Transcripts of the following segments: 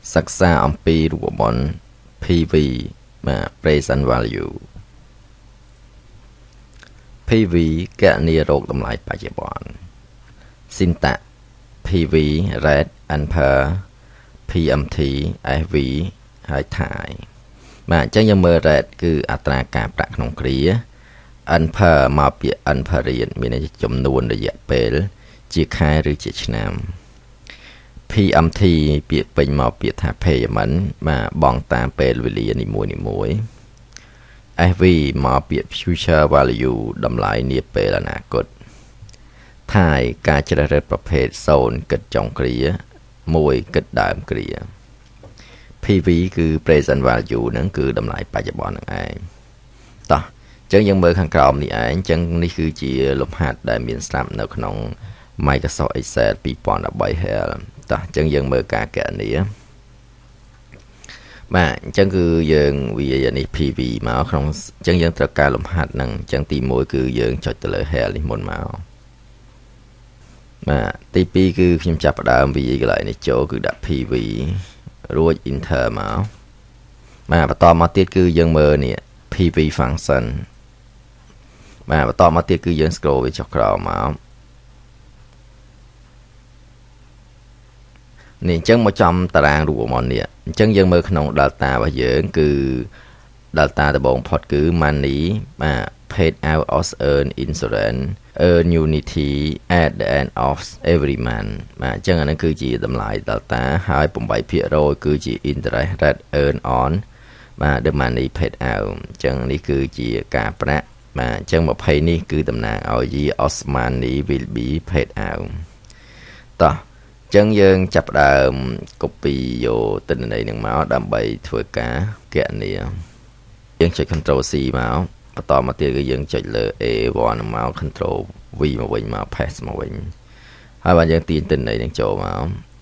សិក្សាអំពីរូបមន្ត PV បាទ present value PV គណនារោគតម្លៃបច្ចុប្បន្ន syntax PV rate ampere PMT SV ហើយ time បាទអញ្ចឹងយើងមើល rate គឺអត្រាការប្រាក់ក្នុងគ្រា ampere មកពី amperiod មានន័យចំនួនរយៈពេលជាខែឬជាឆ្នាំ PMT ពាក្យពេញមកពាក្យថា payment បាទបង់តាមពេលវេលានីមួយៗ SV មកពាក្យ future value តម្លៃនាពេលអនាគត Thai ការជ្រើសរើសប្រភេទ0គិតចុងគ្រា1គិតដើមគ្រា PV គឺ present value ហ្នឹងគឺតម្លៃបច្ចុប្បន្នហ្នឹងឯងតោះអញ្ចឹងយើងមើលខាងក្រោមនេះឯងអញ្ចឹងនេះគឺជាលំហាត់ដែលមានស្រាប់នៅក្នុង Microsoft Excel 2013 HL តោះអញ្ចឹងយើងមើលការគណនាបាទអញ្ចឹងគឺយើងវានេះ PV មកក្នុងអញ្ចឹងយើងត្រូវការលំហាត់ហ្នឹងអញ្ចឹងទី1គឺយើងចុចទៅលើ HL នេះមុនមកបាទទី2គឺខ្ញុំចាប់ផ្ដើមវាកន្លែងនេះចូលគឺដាក់ PV រួច enter មកបាទបន្តមកទៀតគឺយើងមើលនេះ PV function បាទបន្តមកទៀតគឺយើង scroll វាចុះក្រោមមកនេះអញ្ចឹងមកចំតារាងរូបមន្តនេះអញ្ចឹងយើងមើលក្នុង data របស់យើងគឺ data ដំបូងផុតគឺ money បាទ paid out of earn insurance earn unity at the end of every month បាទអញ្ចឹងអានេះគឺជាតម្លៃ data ហើយ8% គឺជា interest rate earn on បាទ the money paid out អញ្ចឹងនេះគឺជាការប្រាក់បាទអញ្ចឹង20នេះគឺតំណាងឲ្យ year of money will be paid out តោះអញ្ចឹងយើងចាប់ផ្ដើម copy យកទិន្នន័យនឹងមកដើម្បីធ្វើការគណនាយើងចុច Ctrl C មកបន្តមកទៀតគឺយើងចុចលើ A1 មក Ctrl V មកវិញមក paste មកវិញហើយបើយើងទាញទិន្នន័យនឹងចូលមក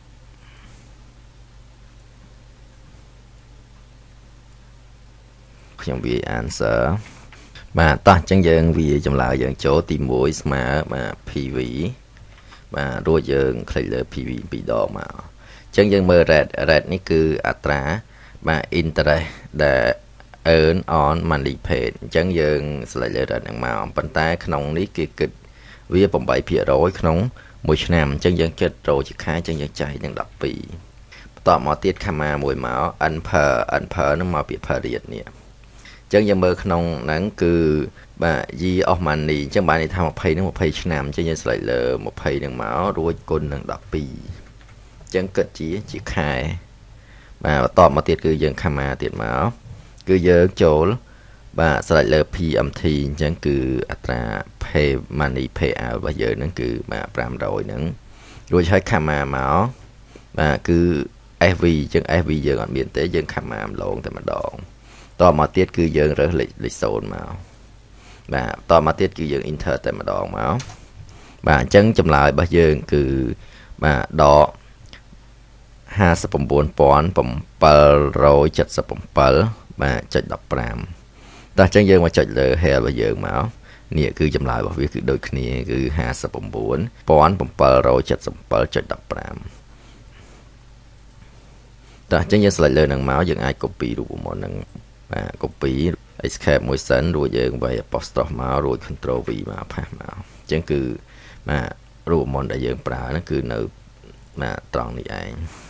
ខ្ញុំវា answer បាទតោះអញ្ចឹងយើងវាចម្លើយយើងចូលទី1ស្មើបាទ PV បាទរួចយើងคลิกលើ PV 2ដងមកអញ្ចឹងយើងមើល rate នេះគឺអត្រាបាទ interest ដែល earn on money paid អញ្ចឹងយើងselect លើ rate ហ្នឹងមកប៉ុន្តែក្នុងនេះគេគិតវា 8% ក្នុងមួយឆ្នាំអញ្ចឹងយើងគិតរោជាខែអញ្ចឹងយើងចែកនឹង12បន្តមកទៀត comma មួយមក unper ហ្នឹងមកពី period នេះអញ្ចឹងយើងមើលក្នុងហ្នឹងគឺបាទ year of money អញ្ចឹងបានន័យថា20ហ្នឹង20ឆ្នាំអញ្ចឹងយើងselectលើ20ហ្នឹងមករួចគុណនឹង12អញ្ចឹងគិតជាខែបាទបន្តមកទៀតគឺយើង comma ទៀតមកគឺយើងចូលបាទ select លើ PMT អញ្ចឹងគឺអត្រា pay money pay out របស់យើងហ្នឹងគឺបាទ500ហ្នឹងរួចហើយ comma មកបាទគឺ SV អញ្ចឹង SV យើងអត់មានទេយើង comma ម្ដងតែម្ដងតមកទៀតគឺយើងរើសលេខ0មកបាទតមកទៀតគឺយើង enter តែម្ដងមកបាទអញ្ចឹងចម្លើយរបស់យើងគឺបាទដក 59777 បាទចុច15តោះអញ្ចឹងយើងមកចុចលើ head របស់យើងមកនេះគឺចម្លើយរបស់វាគឺដូចគ្នាគឺ 59777.15 តោះអញ្ចឹងយើង select លើនឹងមកយើងអាច copy រូបមន្តនឹងបាទ copy escape មួយសិនរួចយើងវាយ apostrophe មករួច control V មក paste មកអញ្ចឹងគឺបាទរូបមន្តដែលយើងប្រើហ្នឹងគឺនៅបាទត្រង់នេះឯង